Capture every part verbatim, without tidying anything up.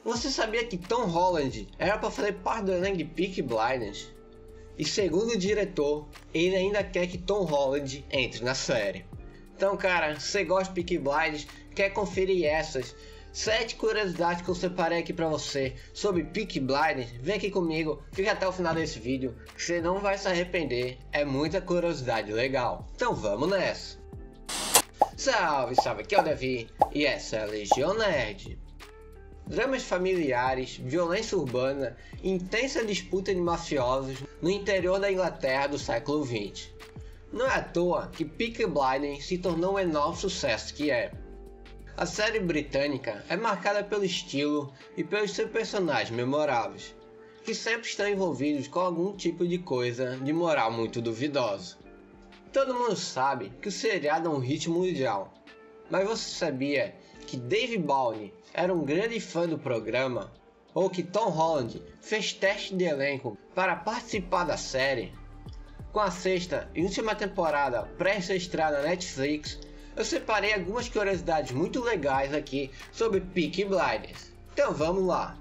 Você sabia que Tom Holland era para fazer parte do elenco de Peaky Blinders? E segundo o diretor, ele ainda quer que Tom Holland entre na série. Então cara, se você gosta de Peaky Blinders, quer conferir essas sete curiosidades que eu separei aqui para você sobre Peaky Blinders, vem aqui comigo, fica até o final desse vídeo, que você não vai se arrepender, é muita curiosidade legal. Então vamos nessa! Salve, salve, aqui é o Davi e essa é a Legião Nerd. Dramas familiares, violência urbana e intensa disputa de mafiosos no interior da Inglaterra do século vinte. Não é à toa que Peaky Blinders se tornou o enorme sucesso que é. A série britânica é marcada pelo estilo e pelos seus personagens memoráveis, que sempre estão envolvidos com algum tipo de coisa de moral muito duvidosa. Todo mundo sabe que o seriado é um hit mundial, mas você sabia que Dave Bowie era um grande fã do programa? Ou que Tom Holland fez teste de elenco para participar da série? Com a sexta e última temporada prestes a estrear na Netflix, eu separei algumas curiosidades muito legais aqui sobre Peaky Blinders. Então vamos lá!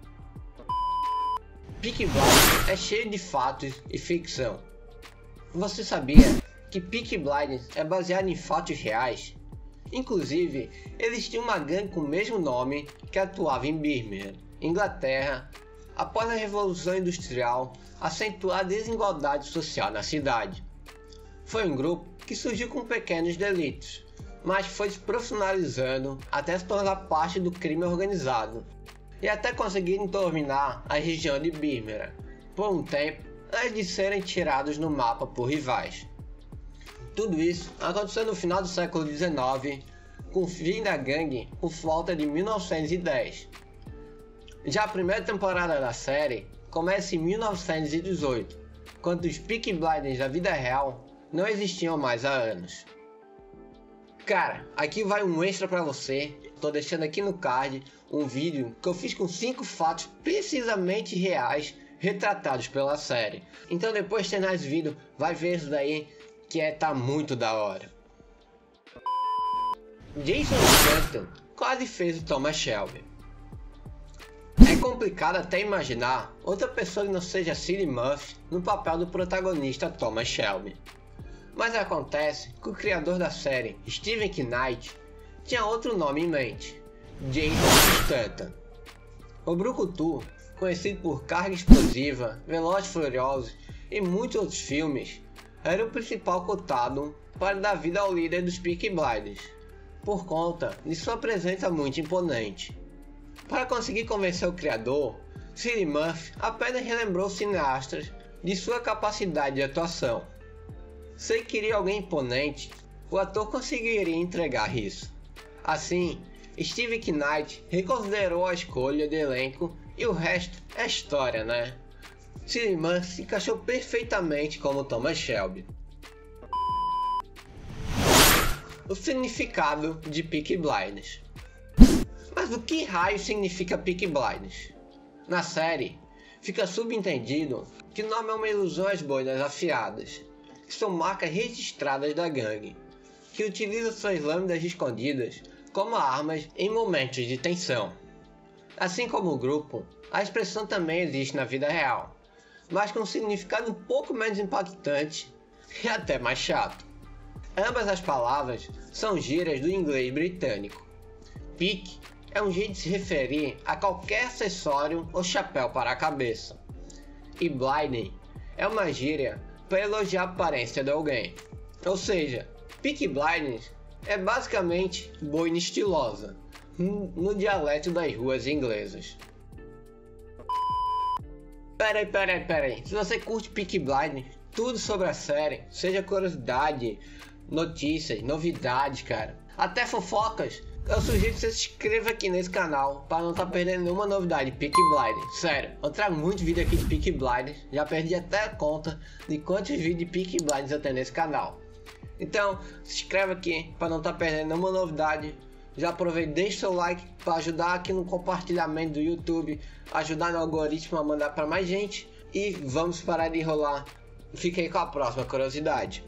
Peaky Blinders é cheio de fatos e ficção. Você sabia que Peaky Blinders é baseado em fatos reais? Inclusive, eles tinham uma gangue com o mesmo nome que atuava em Birmingham, Inglaterra, após a Revolução Industrial acentuar a desigualdade social na cidade. Foi um grupo que surgiu com pequenos delitos, mas foi se profissionalizando até se tornar parte do crime organizado, e até conseguirem dominar a região de Birmingham por um tempo antes de serem tirados no mapa por rivais. Tudo isso aconteceu no final do século dezenove, com o fim da gangue por volta de mil novecentos e dez. Já a primeira temporada da série começa em mil novecentos e dezoito, quando os Peaky Blinders da vida real não existiam mais há anos. Cara, aqui vai um extra pra você, tô deixando aqui no card um vídeo que eu fiz com cinco fatos precisamente reais retratados pela série. Então depois de terminar esse vídeo, vai ver isso daí, que é, tá muito da hora. Jason Statham quase fez o Thomas Shelby. É complicado até imaginar outra pessoa que não seja Cillian Murphy no papel do protagonista Thomas Shelby. Mas acontece que o criador da série, Steven Knight, tinha outro nome em mente: Jason Statham. O brucutu, conhecido por Carga Explosiva, Velozes e Furiosos e muitos outros filmes, era o principal cotado para dar vida ao líder dos Peaky Blinders, por conta de sua presença muito imponente. Para conseguir convencer o criador, Cillian Murphy apenas relembrou os cineastas de sua capacidade de atuação. Se ele queria alguém imponente, o ator conseguiria entregar isso. Assim, Steven Knight reconsiderou a escolha de elenco e o resto é história, né? Cillian Murphy se encaixou perfeitamente como Thomas Shelby. O significado de Peaky Blinders. Mas o que raio significa Peaky Blinders? Na série, fica subentendido que o nome é uma ilusão às boinas afiadas, que são marcas registradas da gangue, que utiliza suas lâminas escondidas como armas em momentos de tensão. Assim como o grupo, a expressão também existe na vida real, mas com um significado um pouco menos impactante e até mais chato. Ambas as palavras são gírias do inglês britânico. Peak é um jeito de se referir a qualquer acessório ou chapéu para a cabeça, e blinding é uma gíria para elogiar a aparência de alguém. Ou seja, Peaky Blinders é basicamente boina estilosa, no dialeto das ruas inglesas. Peraí, peraí, peraí, se você curte Peaky Blinders, tudo sobre a série, seja curiosidade, notícias, novidades, cara, até fofocas, eu sugiro que você se inscreva aqui nesse canal para não estar tá perdendo nenhuma novidade de Peaky Blinders. Sério, eu trago muito vídeo aqui de Peaky Blinders, já perdi até a conta de quantos vídeos de Peaky Blinders eu tenho nesse canal. Então, se inscreve aqui para não estar tá perdendo nenhuma novidade. Já aproveita e deixa seu like para ajudar aqui no compartilhamento do YouTube, ajudar no algoritmo a mandar para mais gente. E vamos parar de enrolar. Fique aí com a próxima curiosidade.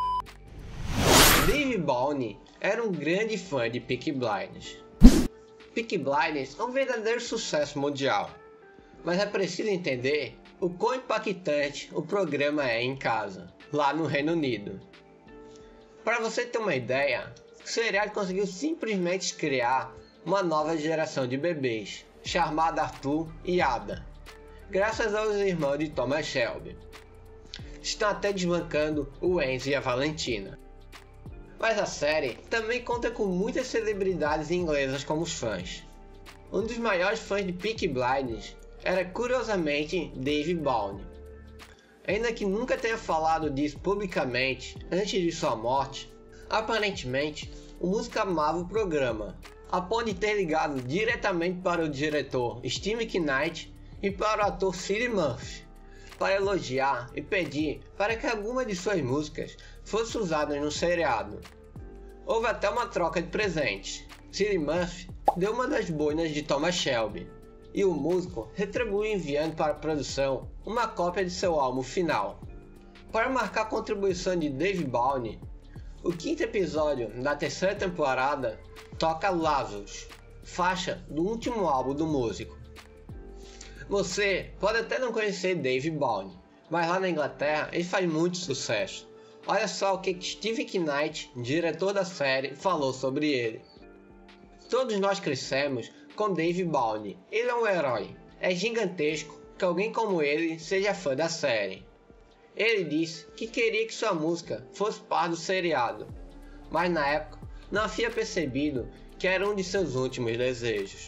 Dave Bowie era um grande fã de Peaky Blinders. Peaky Blinders é um verdadeiro sucesso mundial, mas é preciso entender o quão impactante o programa é em casa, lá no Reino Unido. Para você ter uma ideia, o seriado conseguiu simplesmente criar uma nova geração de bebês, chamada Arthur e Ada, graças aos irmãos de Thomas Shelby. Estão até desbancando o Enzo e a Valentina. Mas a série também conta com muitas celebridades inglesas como os fãs. Um dos maiores fãs de Peaky Blinders era curiosamente Dave Bowen. Ainda que nunca tenha falado disso publicamente antes de sua morte, aparentemente o músico amava o programa, a ponto de ter ligado diretamente para o diretor Steve Knight e para o ator Cillian Murphy, para elogiar e pedir para que alguma de suas músicas fosse usada no seriado. Houve até uma troca de presentes. Cillian Murphy deu uma das boinas de Thomas Shelby, e o músico retribuiu enviando para a produção uma cópia de seu álbum final. Para marcar a contribuição de Dave Bowen, o quinto episódio da terceira temporada toca Lazarus, faixa do último álbum do músico. Você pode até não conhecer Dave Bowen, mas lá na Inglaterra ele faz muito sucesso. Olha só o que Steve Knight, diretor da série, falou sobre ele. Todos nós crescemos com Dave Bowen. Ele é um herói. É gigantesco que alguém como ele seja fã da série. Ele disse que queria que sua música fosse parte do seriado, mas na época não havia percebido que era um de seus últimos desejos.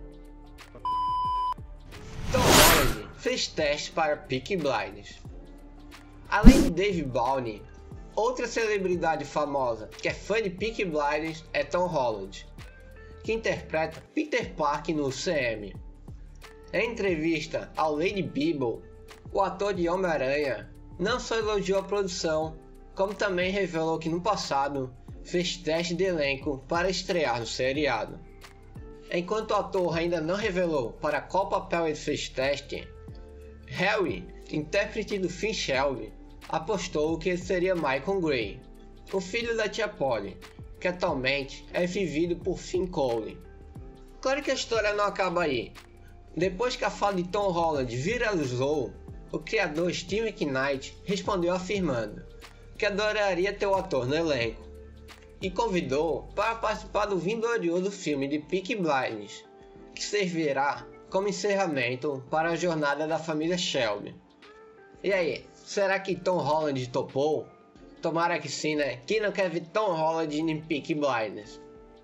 Tom Holland fez testes para Peaky Blinders. Além de Dave Bowen, outra celebridade famosa que é fã de Peaky Blinders é Tom Holland, que interpreta Peter Parker no U C M. Em entrevista ao Lady Bible, o ator de Homem-Aranha não só elogiou a produção, como também revelou que no passado fez teste de elenco para estrear no seriado. Enquanto o ator ainda não revelou para qual papel ele fez teste, Harry, intérprete do Finn Shelby, apostou que ele seria Michael Grey, o filho da tia Polly, que atualmente é vivido por Finn Cole. Claro que a história não acaba aí. Depois que a fala de Tom Holland viralizou, o criador Steve Knight respondeu afirmando que adoraria ter o ator no elenco e convidou para participar do vindorioso filme de Peaky Blinders, que servirá como encerramento para a jornada da família Shelby. E aí, será que Tom Holland topou? Tomara que sim, né? Quem não quer ver Tom Holland em Peaky Blinders?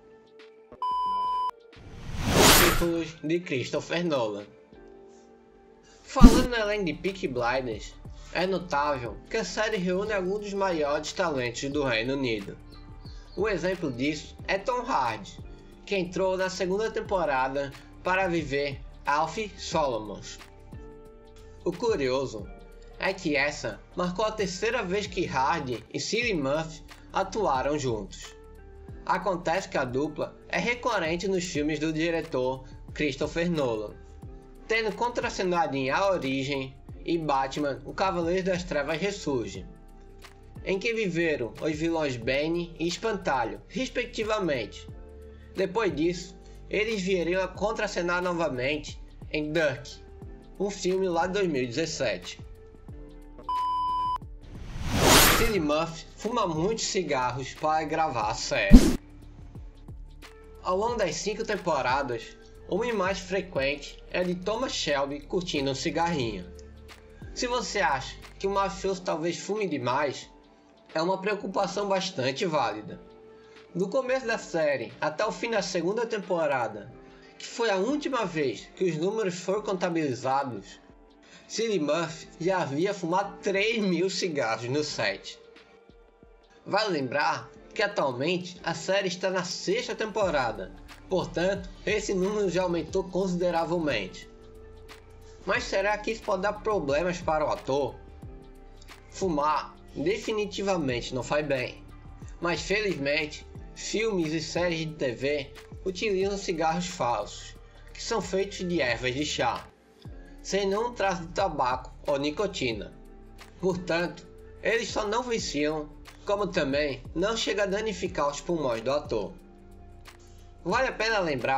Títulos de Christopher Nolan. Falando no elenco de Peaky Blinders, é notável que a série reúne alguns dos maiores talentos do Reino Unido. Um exemplo disso é Tom Hardy, que entrou na segunda temporada para viver Alfie Solomons. O curioso é que essa marcou a terceira vez que Hardy e Cillian Murphy atuaram juntos. Acontece que a dupla é recorrente nos filmes do diretor Christopher Nolan, tendo contracenado em A Origem e Batman, O Cavaleiro das Trevas Ressurge, em que viveram os vilões Bane e Espantalho, respectivamente. Depois disso, eles vieriam a contracenar novamente em Dirk, um filme lá de dois mil e dezessete. Cillian Murphy fuma muitos cigarros para gravar a série. Ao longo das cinco temporadas, uma imagem frequente é de Thomas Shelby curtindo um cigarrinho. Se você acha que o mafioso talvez fume demais, é uma preocupação bastante válida. Do começo da série até o fim da segunda temporada, que foi a última vez que os números foram contabilizados, Cillian Murphy já havia fumado três mil cigarros no set. Vale lembrar que atualmente a série está na sexta temporada, portanto esse número já aumentou consideravelmente. Mas será que isso pode dar problemas para o ator? Fumar definitivamente não faz bem, mas felizmente filmes e séries de T V utilizam cigarros falsos, que são feitos de ervas de chá, sem nenhum traço de tabaco ou nicotina. Portanto, eles só não viciam, como também não chega a danificar os pulmões do ator. Vale a pena lembrar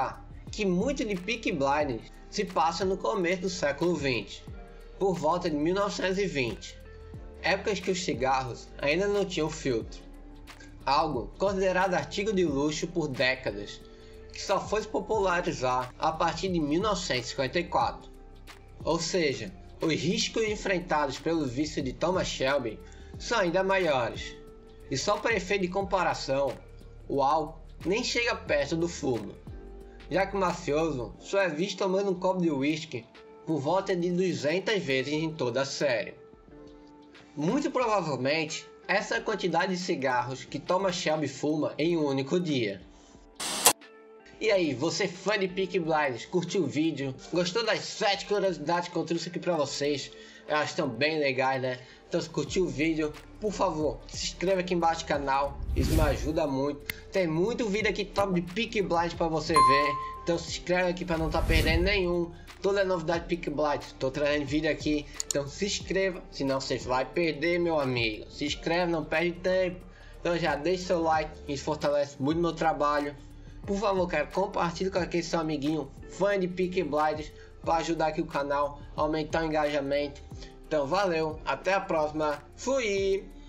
que muito de Peaky Blinders se passa no começo do século vinte, por volta de mil novecentos e vinte, épocas que os cigarros ainda não tinham filtro, algo considerado artigo de luxo por décadas, que só foi se popularizar a partir de mil novecentos e cinquenta e quatro. Ou seja, os riscos enfrentados pelo vício de Thomas Shelby são ainda maiores, e só para efeito de comparação, o álcool nem chega perto do fumo, já que o mafioso só é visto tomando um copo de uísque por volta de duzentas vezes em toda a série. Muito provavelmente, essa é a quantidade de cigarros que Thomas Shelby fuma em um único dia. E aí, você fã de Peaky Blinders, curtiu o vídeo? Gostou das sete curiosidades que eu trouxe aqui pra vocês? Elas estão bem legais, né? Então se curtiu o vídeo, por favor, se inscreva aqui embaixo no canal, isso me ajuda muito. Tem muito vídeo aqui top de Peaky Blinders pra você ver, então se inscreve aqui pra não estar tá perdendo nenhum. Toda a novidade de Peaky Blinders, tô trazendo vídeo aqui, então se inscreva, senão você vai perder, meu amigo. Se inscreve, não perde tempo. Então já deixa seu like, isso fortalece muito meu trabalho. Por favor, cara, compartilhe com aquele seu amiguinho fã de Peaky Blinders para ajudar aqui o canal a aumentar o engajamento. Então valeu, até a próxima, fui!